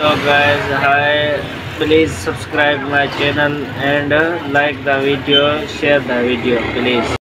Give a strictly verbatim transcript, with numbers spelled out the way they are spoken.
So guys, hi, please subscribe my channel and uh, like the video, share the video please.